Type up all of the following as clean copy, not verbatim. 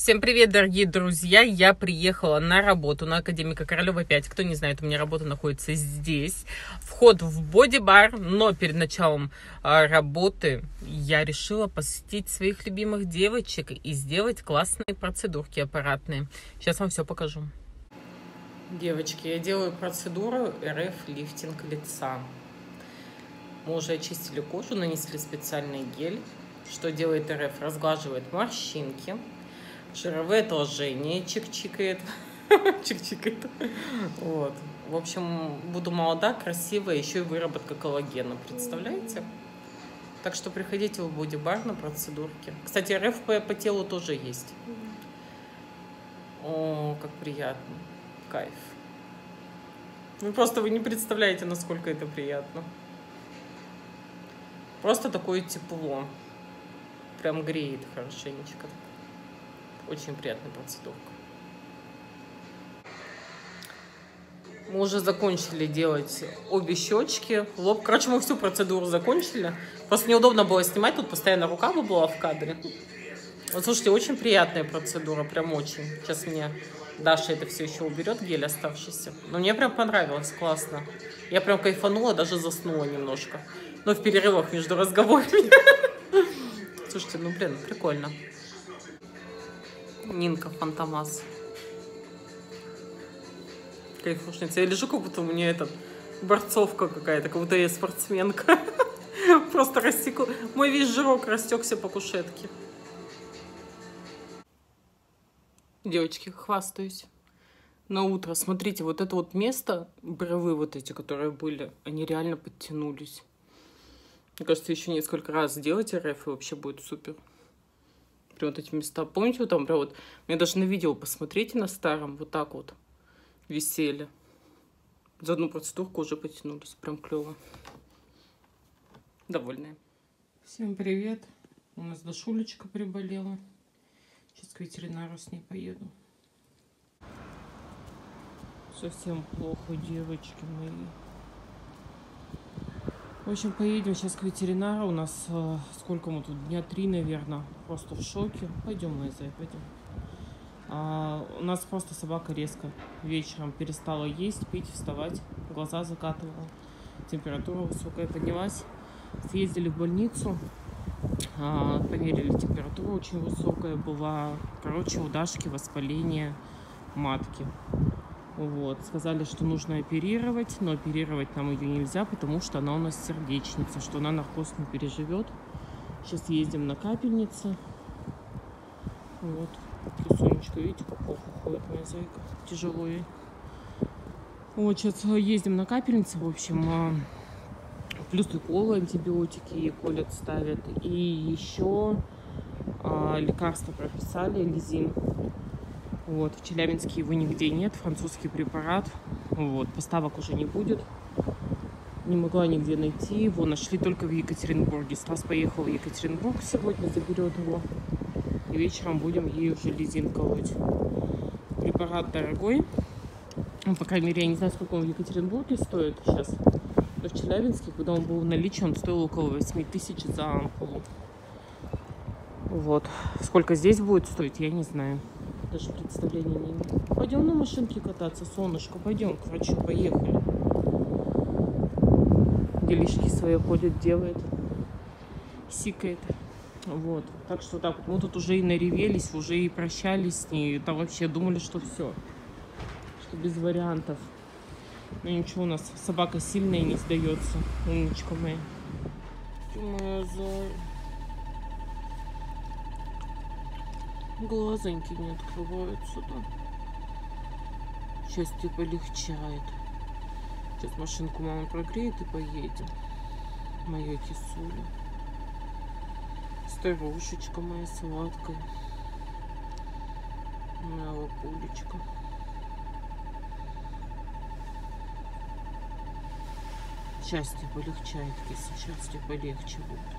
Всем привет, дорогие друзья! Я приехала на работу на Академика Королева 5. Кто не знает, у меня работа находится здесь. Вход в боди-бар, но перед началом работы я решила посетить своих любимых девочек и сделать классные процедурки аппаратные. Сейчас вам все покажу. Девочки, я делаю процедуру РФ-лифтинг лица. Мы уже очистили кожу, нанесли специальный гель. Что делает РФ? Разглаживает морщинки. Жировое отложение чик-чикает. Чик-чикает. Вот. В общем, буду молода, красивая, еще и выработка коллагена. Представляете? Так что приходите в боди-бар на процедурки. Кстати, РФ по телу тоже есть. О, как приятно. Кайф. Вы не представляете, насколько это приятно. Просто такое тепло. Прям греет хорошенечко. Очень приятная процедурка. Мы уже закончили делать обе щечки, лоб. Короче, мы всю процедуру закончили. Просто неудобно было снимать, тут постоянно рука была в кадре. Вот слушайте, очень приятная процедура, прям очень. Сейчас мне Даша это все еще уберет, гель оставшийся. Но мне прям понравилось, классно. Я прям кайфанула, даже заснула немножко. Но в перерывах между разговорами. Слушайте, блин, прикольно. Нинка Фантомас. Кайфушница. Я лежу, как будто у меня борцовка какая-то, как будто я спортсменка. Просто растекла. Мой весь жирок растекся по кушетке. Девочки, хвастаюсь. На утро, смотрите, вот это вот место, бровы вот эти, которые были, они реально подтянулись. Мне кажется, еще несколько раз сделать РФ, и вообще будет супер. Вот эти места. Помните, вот там прям вот... Мне даже на видео посмотрите на старом. Вот так вот висели. За одну процедурку уже потянулись. Прям клево. Довольная. Всем привет. У нас Дашулечка приболела. Сейчас к ветеринару с ней поеду. Совсем плохо, девочки мои. В общем, поедем сейчас к ветеринару. У нас сколько мы тут? Дня 3, наверное. Просто в шоке. Пойдем, мои зайцы, пойдем. У нас просто собака резко вечером перестала есть, пить, вставать. Глаза закатывала. Температура высокая поднялась. Съездили в больницу. Померили, температура очень высокая была. Короче, у Дашки воспаление матки. Вот. Сказали, что нужно оперировать, но оперировать нам ее нельзя, потому что она у нас сердечница, что она наркоз не переживет. Сейчас ездим на капельницы. Вот. Кисунечка, видите, как плохо ходит моя зайка. Тяжело ей. Вот, сейчас ездим на капельницы, в общем. Плюс уколы, антибиотики колят, ставят. И еще лекарства прописали, лизин. Вот, в Челябинске его нигде нет, французский препарат. Вот, поставок уже не будет. Не могла нигде найти. Его нашли только в Екатеринбурге. Стас поехал в Екатеринбург сегодня, заберет его. И вечером будем ей уже лизин колоть. Препарат дорогой. По крайней мере, я не знаю, сколько он в Екатеринбурге стоит сейчас. Но в Челябинске, когда он был в наличии, он стоил около 8000 за ампулу. Вот. Сколько здесь будет стоить, я не знаю. Даже представления не имею. Пойдем на машинке кататься, солнышко. Пойдем к врачу, поехали. Делишки свои ходит, делает. Сикает. Вот. Так что так вот. Мы тут уже и наревелись, уже и прощались с ней. Там вообще думали, что все. Что без вариантов. Но ничего, у нас собака сильная, не сдается. Умничка моя. Моя зая. Глазоньки не открываются, да. Счастье полегчает. Сейчас машинку мама прогреет и поедем. Моя кисуля. Старушечка моя сладкая. Моя лапулечка. Счастье полегчает, киса. Счастье полегче будет.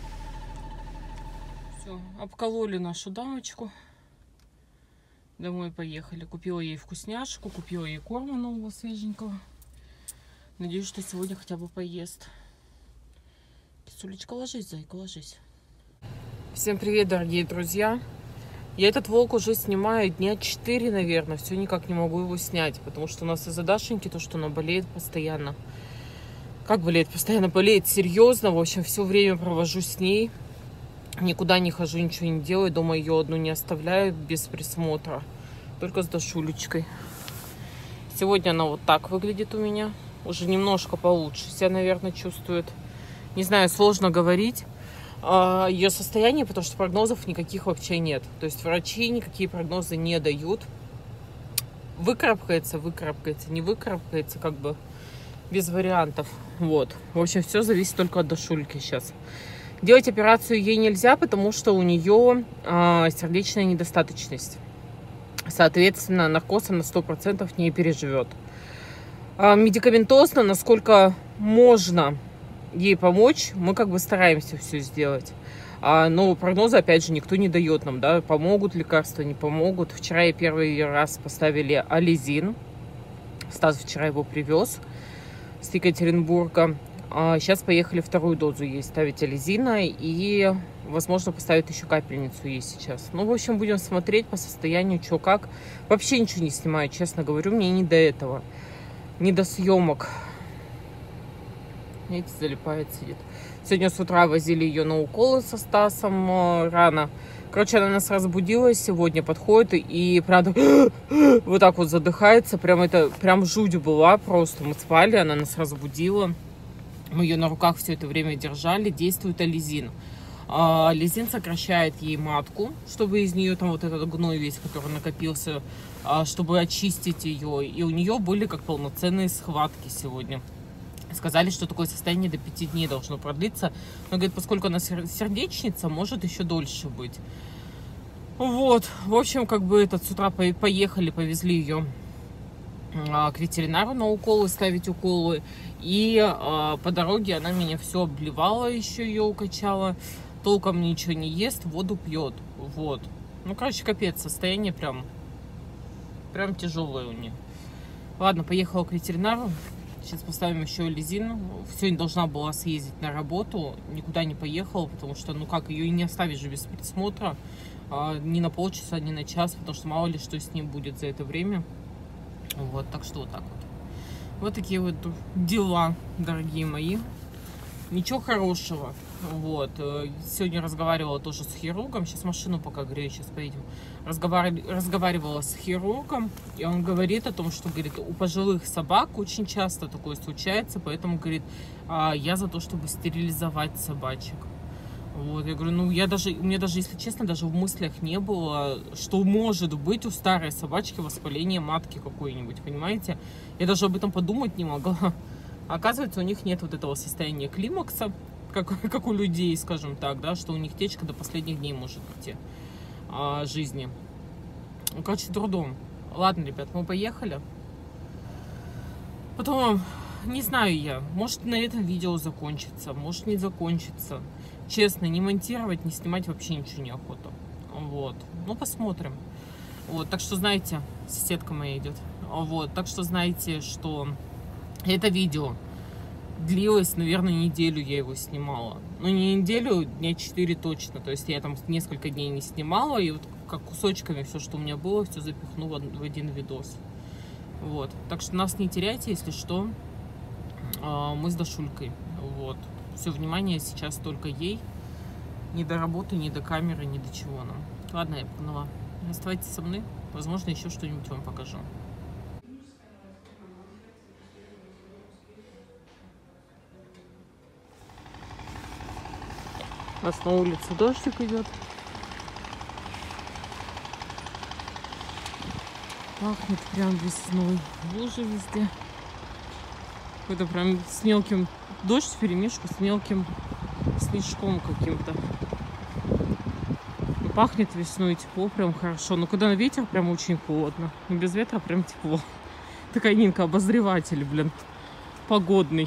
Все, обкололи нашу дамочку. Домой поехали. Купила ей вкусняшку, купила ей корма нового, свеженького. Надеюсь, что сегодня хотя бы поест. Кисулечка, ложись, зайка, ложись. Всем привет, дорогие друзья. Я этот влог уже снимаю дня 4, наверное. Все никак не могу его снять, потому что у нас из-за Дашеньки то, что она болеет постоянно. Как болеет? Постоянно болеет, серьезно. В общем, все время провожу с ней. Никуда не хожу, ничего не делаю. Дома ее одну не оставляю без присмотра. Только с Дашулечкой. Сегодня она вот так выглядит у меня. Уже немножко получше себя, наверное, чувствует. Не знаю, сложно говорить о ее состоянии, потому что прогнозов никаких вообще нет. То есть врачи никакие прогнозы не дают. Выкарабкается, не выкарабкается, как бы без вариантов. Вот. В общем, все зависит только от Дашульки сейчас. Делать операцию ей нельзя, потому что у нее сердечная недостаточность. Соответственно, наркоз она 100% не переживет. Медикаментозно, насколько можно ей помочь, мы как бы стараемся все сделать. Но прогнозы, опять же, никто не дает нам, да, помогут лекарства, не помогут. Вчера ей первый раз поставили ализин. Стас вчера его привез с Екатеринбурга. Сейчас поехали вторую дозу ей ставить ализина и, возможно, поставят еще капельницу ей сейчас. Ну, в общем, будем смотреть по состоянию, что как. Вообще ничего не снимаю, честно говорю, мне не до этого, не до съемок. Видите, залипает, сидит. Сегодня с утра возили ее на уколы со Стасом рано. Короче, она нас разбудила сегодня, подходит и, правда, вот так вот задыхается. Прям жуть была просто. Мы спали, она нас разбудила. Мы ее на руках все это время держали. Действует ализин. Ализин сокращает ей матку, чтобы из нее там вот этот гной весь, который накопился, чтобы очистить ее. И у нее были как полноценные схватки сегодня. Сказали, что такое состояние до 5 дней должно продлиться. Но, говорит, поскольку она сердечница, может еще дольше быть. Вот. В общем, как бы с утра поехали, повезли ее к ветеринару на уколы, ставить уколы. И по дороге она меня все обливала, еще ее укачала. Толком ничего не ест, воду пьет. Вот. Ну, короче, капец, состояние прям тяжелое у нее. Ладно, поехала к ветеринару. Сейчас поставим еще ализин. Сегодня должна была съездить на работу. Никуда не поехала, потому что, ну как, ее и не оставишь же без присмотра. Ни на полчаса, ни на час, потому что мало ли что с ним будет за это время. Вот, так что вот так вот. Вот такие вот дела, дорогие мои. Ничего хорошего. Вот. Сегодня разговаривала тоже с хирургом. Сейчас машину пока грею, сейчас поедем. Разговаривала с хирургом, и он говорит о том, что, говорит, у пожилых собак очень часто такое случается, поэтому, говорит, я за то, чтобы стерилизовать собачек. Вот, я говорю, ну, у меня даже, если честно, даже в мыслях не было, что может быть у старой собачки воспаление матки какое-нибудь, понимаете? Я даже об этом подумать не могла. Оказывается, у них нет вот этого состояния климакса, как у людей, скажем так, да, что у них течка до последних дней может идти жизни. Ну, короче, трудом. Ладно, ребят, мы поехали. Потом, не знаю я, может на этом видео закончится, может не закончится. Честно, не монтировать, не снимать вообще ничего неохота. Вот. Ну, посмотрим. Вот, так что, знаете, соседка моя идет. Вот, так что, знаете, что это видео длилось, наверное, неделю я его снимала. Ну, не неделю, дня 4 точно. То есть я там несколько дней не снимала, и вот как кусочками все, что у меня было, все запихну в один видос. Вот. Так что нас не теряйте, если что. Мы с Дашулькой. Вот. Все внимание сейчас только ей. Ни до работы, ни до камеры, ни до чего нам. Ладно, я погнала. Оставайтесь со мной. Возможно, еще что-нибудь вам покажу. У нас на улице дождик идет. Пахнет прям весной. Лужи везде. Какой-то прям с мелким... Дождь вперемешку с мелким снежком каким-то. Пахнет весной, тепло, прям хорошо. Но когда на ветер, прям очень холодно. Но без ветра прям тепло. Такая Нинка, обозреватель, блин. Погодный.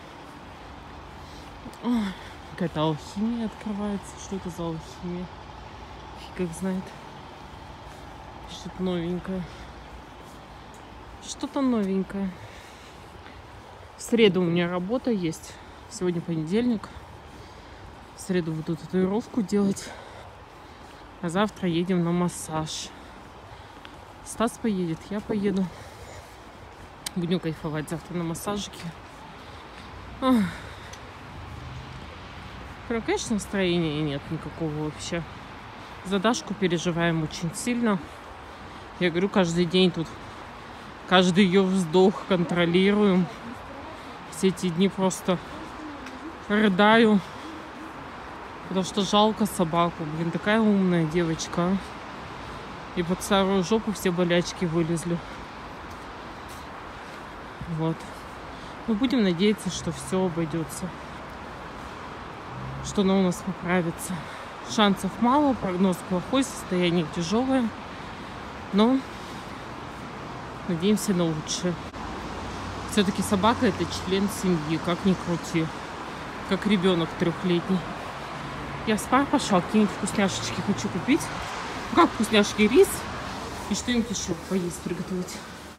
Ой, какая-то алхимия открывается. Что это за алхимия? Фиг их знает. Что-то новенькое. Что-то новенькое. В среду у меня работа есть. Сегодня понедельник. В среду буду татуировку делать. А завтра едем на массаж. Стас поедет, я поеду. Будем кайфовать завтра на массажике. Ох. Прям, конечно, настроения нет никакого вообще. За Дашку переживаем очень сильно. Я говорю, каждый день тут, каждый ее вздох контролируем. Все эти дни просто рыдаю. Потому что жалко собаку. Блин, такая умная девочка. А? И под старую жопу все болячки вылезли. Вот. Мы будем надеяться, что все обойдется. Что она у нас поправится. Шансов мало, прогноз плохой, состояние тяжелое. Но надеемся на лучшее. Все-таки собака — это член семьи, как ни крути. Как ребенок 3-летний. Я в спар пошла, какие-нибудь вкусняшечки хочу купить. Как вкусняшки, рис и что-нибудь еще поесть, приготовить.